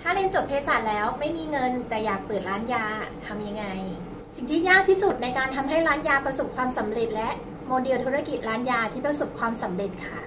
าเรียนจบเภสัชแล้วไม่มีเงินแต่อยากเปิดร้านยาทำยังไงสิ่งที่ยากที่สุดในการทำให้ร้านยาประสบความสำเร็จและโมเดลธุรกิจร้านยาที่ประสบความสำเร็จค่ะ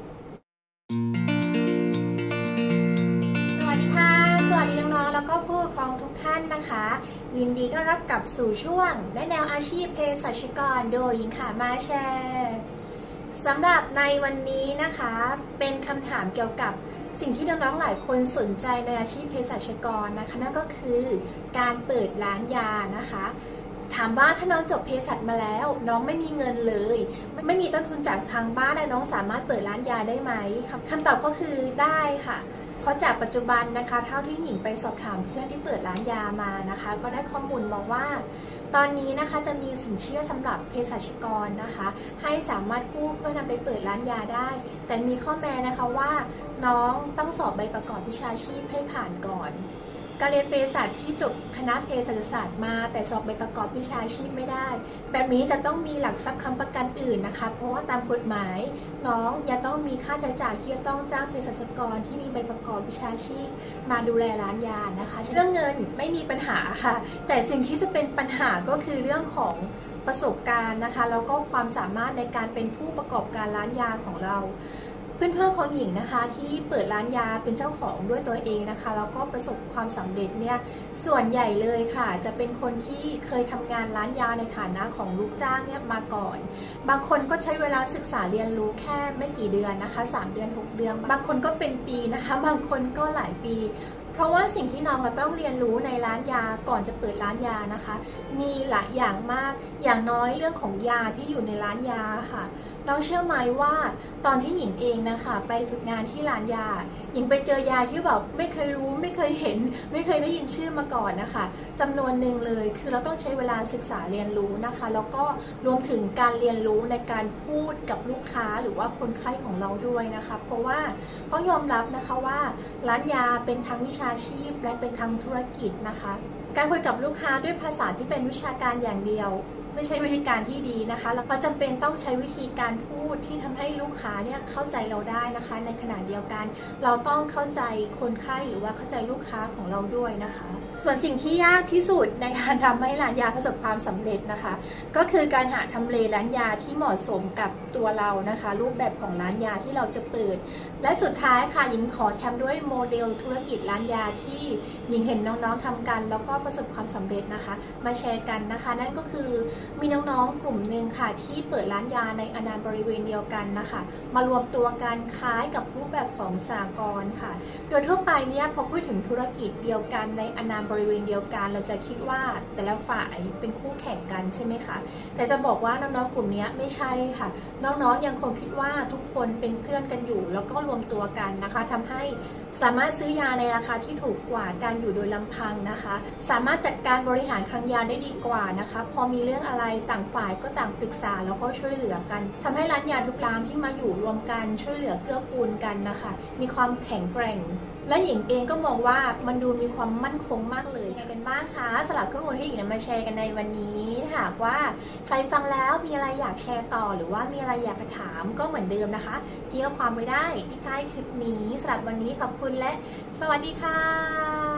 สวัสดีค่ะสวัสดีน้องๆแล้วก็ผู้ปกครองทุกท่านนะคะยินดีต้อนรับกลับสู่ช่วงและแนวอาชีพเภสัชกรโดยหญิงขามาแชร์สำหรับในวันนี้นะคะเป็นคำถามเกี่ยวกับสิ่งที่น้องๆหลายคนสนใจในอาชีพเภสัชกรนะคะนั่นก็คือการเปิดร้านยานะคะถามว่าถ้าน้องจบเภสัชมาแล้วน้องไม่มีเงินเลยไม่มีต้นทุนจากทางบ้านและน้องสามารถเปิดร้านยาได้ไหมคำตอบก็คือได้ค่ะเพราะจากปัจจุบันนะคะเท่าที่หญิงไปสอบถามเพื่อนที่เปิดร้านยามานะคะก็ได้ข้อมูลมาว่าตอนนี้นะคะจะมีสินเชื่อสำหรับเภสัชกรนะคะให้สามารถกู้เพื่อนำไปเปิดร้านยาได้แต่มีข้อแม้นะคะว่าน้องต้องสอบใบประกอบวิชาชีพให้ผ่านก่อนการเรียนเภสัชที่จบคณะเภสัชศาสตร์มาแต่สอบใบประกอบวิชาชีพไม่ได้แบบนี้จะต้องมีหลักทรัพย์ค้ำประกันอื่นนะคะเพราะว่าตามกฎหมายน้องยังต้องมีค่าใช้จ่ายที่จะต้องจ้างเภสัชกรที่มีใบประกอบวิชาชีพมาดูแลร้านยานะคะเรื่องเงินไม่มีปัญหาค่ะแต่สิ่งที่จะเป็นปัญหาก็คือเรื่องของประสบการณ์นะคะแล้วก็ความสามารถในการเป็นผู้ประกอบการร้านยาของเราเพื่อนๆของหญิงนะคะที่เปิดร้านยาเป็นเจ้าของด้วยตัวเองนะคะแล้วก็ประสบความสำเร็จเนี่ยส่วนใหญ่เลยค่ะจะเป็นคนที่เคยทำงานร้านยาในฐานะของลูกจ้างเนี่ยมาก่อนบางคนก็ใช้เวลาศึกษาเรียนรู้แค่ไม่กี่เดือนนะคะ3 เดือน 6 เดือนบางคนก็เป็นปีนะคะบางคนก็หลายปีเพราะว่าสิ่งที่น้องก็ต้องเรียนรู้ในร้านยาก่อนจะเปิดร้านยานะคะมีหลายอย่างมากอย่างน้อยเรื่องของยาที่อยู่ในร้านยาค่ะน้องเชื่อไหมว่าตอนที่หญิงเองนะคะไปฝึกงานที่ร้านยาหญิงไปเจอยาที่แบบไม่เคยรู้ไม่เคยเห็นไม่เคยได้ยินชื่อมาก่อนนะคะจำนวนหนึ่งเลยคือเราต้องใช้เวลาศึกษาเรียนรู้นะคะแล้วก็รวมถึงการเรียนรู้ในการพูดกับลูกค้าหรือว่าคนไข้ของเราด้วยนะคะเพราะว่าต้องยอมรับนะคะว่าร้านยาเป็นทั้งวิชาชีพและเป็นทั้งธุรกิจนะคะการคุยกับลูกค้าด้วยภาษาที่เป็นวิชาการอย่างเดียวไม่ใช่วิธีการที่ดีนะคะเราจำเป็นต้องใช้วิธีการพูดที่ทำให้ลูกค้าเนี่ยเข้าใจเราได้นะคะในขณะเดียวกันเราต้องเข้าใจคนไข้หรือว่าเข้าใจลูกค้าของเราด้วยนะคะส่วนสิ่งที่ยากที่สุดในการทำให้ร้านยาประสบความสำเร็จนะคะก็คือการหาทำเลร้านยาที่เหมาะสมกับตัวเรานะคะรูปแบบของร้านยาที่เราจะเปิดและสุดท้ายค่ะหญิงขอแถมด้วยโมเดลธุรกิจร้านยาที่หญิงเห็นน้องๆทำกันแล้วก็ประสบความสำเร็จนะคะมาแชร์กันนะคะนั่นก็คือมีน้องๆกลุ่มหนึ่งค่ะที่เปิดร้านยาในอาณาบริเวณเดียวกันนะคะมารวมตัวกันคล้ายกับรูปแบบของสหกรณ์ค่ะโดยทั่วไปเนี่ยพอพูดถึงธุรกิจเดียวกันในอาณาบริเวณเดียวกันเราจะคิดว่าแต่ละฝ่ายเป็นคู่แข่งกันใช่ไหมคะแต่จะบอกว่าน้องๆกลุ่มนี้ไม่ใช่ค่ะน้องๆยังคงคิดว่าทุกคนเป็นเพื่อนกันอยู่แล้วก็รวมตัวกันนะคะทำให้สามารถซื้อยาในราคาที่ถูกกว่าการอยู่โดยลำพังนะคะสามารถจัดการบริหารคลังยาได้ดีกว่านะคะพอมีเรื่องอะไรต่างฝ่ายก็ต่างปรึกษาแล้วก็ช่วยเหลือกันทำให้ร้านยาทุกร้านที่มาอยู่รวมกันช่วยเหลือเกื้อกูลกันนะคะมีความแข็งแกร่งและหญิงเองก็มองว่ามันดูมีความมั่นคงมากเลยยังไงกันบ้างคะสำหรับข้อมูลที่หญิงนำมาแชร์กันในวันนี้หากว่าใครฟังแล้วมีอะไรอยากแชร์ต่อหรือว่ามีอะไรอยากถามก็เหมือนเดิมนะคะทิ้งข้อความไว้ได้ที่ใต้คลิปนี้สำหรับวันนี้ขอบคุณและสวัสดีค่ะ